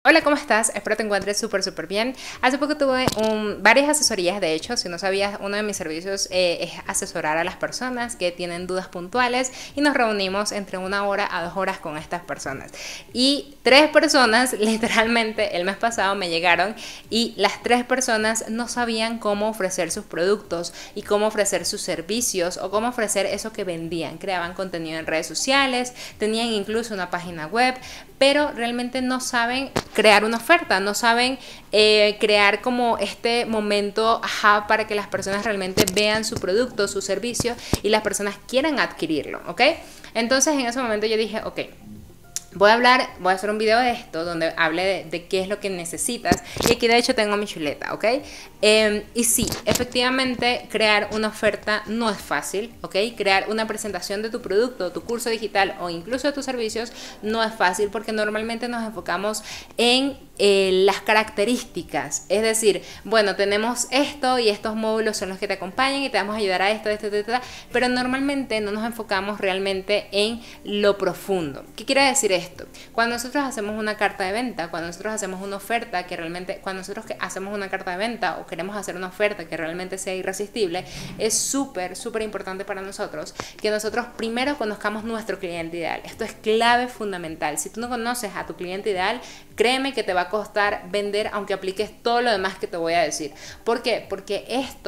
Hola, ¿cómo estás? Espero te encuentres súper bien. Hace poco tuve varias asesorías, de hecho, si no sabías, uno de mis servicios es asesorar a las personas que tienen dudas puntuales y nos reunimos entre 1 hora a 2 horas con estas personas. Y 3 personas, literalmente, el mes pasado me llegaron y las 3 personas no sabían cómo ofrecer sus productos y cómo ofrecer sus servicios o cómo ofrecer eso que vendían. Creaban contenido en redes sociales, tenían incluso una página web, pero realmente no saben crear una oferta, no saben crear como este momento para que las personas realmente vean su producto, su servicio y las personas quieran adquirirlo, ¿ok? Entonces en ese momento yo dije, ok, voy a hacer un video de esto donde hable de qué es lo que necesitas. Y aquí de hecho tengo mi chuleta, ¿ok? Y sí, efectivamente crear una oferta no es fácil, ¿ok? Crear una presentación de tu producto, tu curso digital o incluso de tus servicios no es fácil porque normalmente nos enfocamos en las características. Es decir, bueno, tenemos esto y estos módulos son los que te acompañan y te vamos a ayudar a esto, pero normalmente no nos enfocamos realmente en lo profundo. ¿Qué quiere decir esto? Cuando nosotros hacemos una carta de venta, cuando nosotros hacemos una oferta que realmente, cuando nosotros hacemos una carta de venta o queremos hacer una oferta que realmente sea irresistible, es súper importante para nosotros que nosotros primero conozcamos nuestro cliente ideal. Esto es clave fundamental. Si tú no conoces a tu cliente ideal, créeme que te va a costar vender aunque apliques todo lo demás que te voy a decir. ¿Por qué? Porque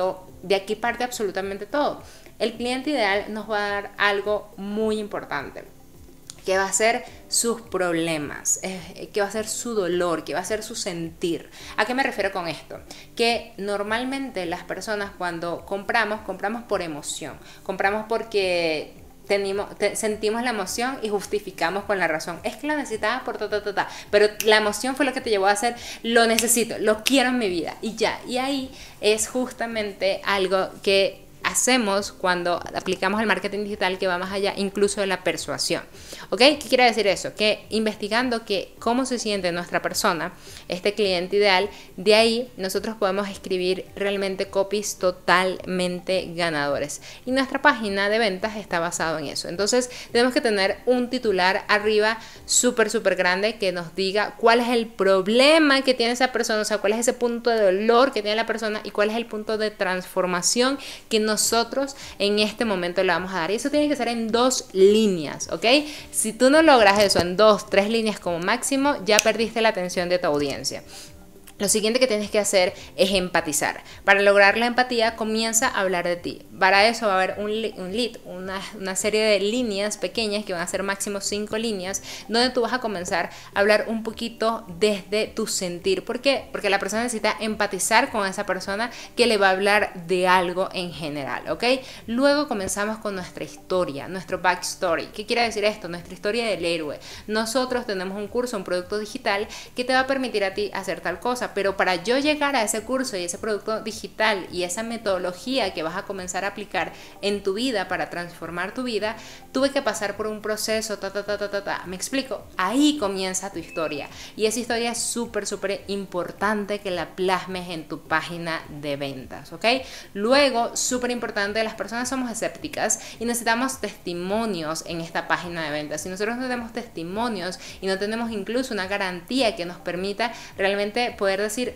de aquí parte absolutamente todo. El cliente ideal nos va a dar algo muy importante, que va a ser sus problemas, que va a ser su dolor, que va a ser su sentir. ¿A qué me refiero con esto? Que normalmente las personas cuando compramos por emoción, compramos porque sentimos la emoción y justificamos con la razón. Es que lo necesitaba por pero la emoción fue lo que te llevó a hacer, lo necesito, lo quiero en mi vida y ya. Y ahí es justamente algo que hacemos cuando aplicamos el marketing digital, que va más allá incluso de la persuasión. ¿Ok? ¿Qué quiere decir eso? Que investigando cómo se siente nuestra persona, este cliente ideal, de ahí nosotros podemos escribir realmente copies totalmente ganadores. Y nuestra página de ventas está basado en eso. Entonces tenemos que tener un titular arriba súper grande que nos diga cuál es el problema que tiene esa persona, o sea, cuál es ese punto de dolor que tiene la persona y cuál es el punto de transformación que nosotros en este momento le vamos a dar. Y eso tiene que ser en 2 líneas, ¿ok? Si tú no logras eso en 2, 3 líneas como máximo, ya perdiste la atención de tu audiencia. Lo siguiente que tienes que hacer es empatizar. Para lograr la empatía, comienza a hablar de ti. Para eso va a haber un lead, una serie de líneas pequeñas que van a ser máximo 5 líneas, donde tú vas a comenzar a hablar un poquito desde tu sentir. ¿Por qué? Porque la persona necesita empatizar con esa persona que le va a hablar de algo en general, ¿ok? Luego comenzamos con nuestra historia, nuestro backstory. ¿Qué quiere decir esto? Nuestra historia del héroe. Nosotros tenemos un curso, un producto digital que te va a permitir a ti hacer tal cosa. Pero para yo llegar a ese curso y ese producto digital y esa metodología que vas a comenzar a aplicar en tu vida para transformar tu vida, tuve que pasar por un proceso, ¿Me explico? Ahí comienza tu historia. Y esa historia es súper importante que la plasmes en tu página de ventas, ¿ok? Luego, súper importante, las personas somos escépticas y necesitamos testimonios en esta página de ventas. Si nosotros no tenemos testimonios y no tenemos incluso una garantía que nos permita realmente poder decir,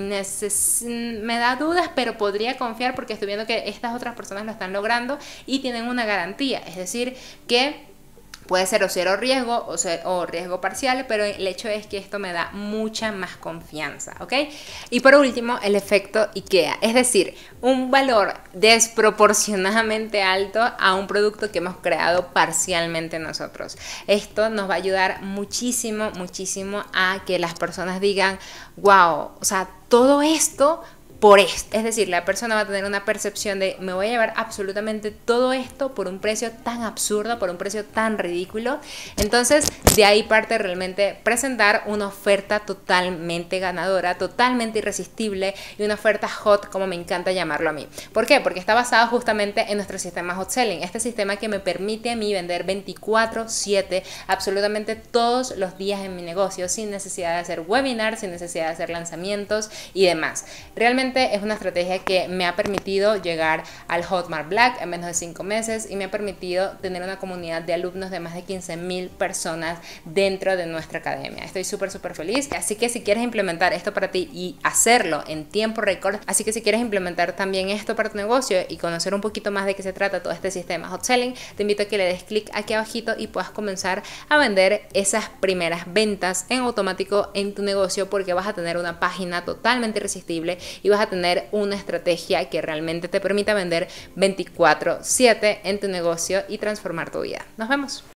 me da dudas, pero podría confiar porque estoy viendo que estas otras personas lo están logrando y tienen una garantía. Es decir, que puede ser o cero riesgo o riesgo parcial, pero el hecho es que esto me da mucha más confianza, ¿ok? Y por último, el efecto IKEA, es decir, un valor desproporcionadamente alto a un producto que hemos creado parcialmente nosotros. Esto nos va a ayudar muchísimo a que las personas digan, wow, o sea, todo esto por esto. Es decir, la persona va a tener una percepción de me voy a llevar absolutamente todo esto por un precio tan absurdo, por un precio tan ridículo. Entonces, de ahí parte realmente presentar una oferta totalmente ganadora, totalmente irresistible y una oferta hot, como me encanta llamarlo a mí. ¿Por qué? Porque está basado justamente en nuestro sistema hot selling, este sistema que me permite a mí vender 24/7 absolutamente todos los días en mi negocio sin necesidad de hacer webinars, sin necesidad de hacer lanzamientos y demás. Realmente Realmente es una estrategia que me ha permitido llegar al Hotmart Black en menos de 5 meses y me ha permitido tener una comunidad de alumnos de más de 15.000 personas dentro de nuestra academia. Estoy súper feliz, así que si quieres implementar esto para ti y hacerlo en tiempo récord, así que si quieres implementar también esto para tu negocio y conocer un poquito más de qué se trata todo este sistema Hot Selling, te invito a que le des clic aquí abajito y puedas comenzar a vender esas primeras ventas en automático en tu negocio, porque vas a tener una página totalmente irresistible y vas a tener una estrategia que realmente te permita vender 24/7 en tu negocio y transformar tu vida. Nos vemos.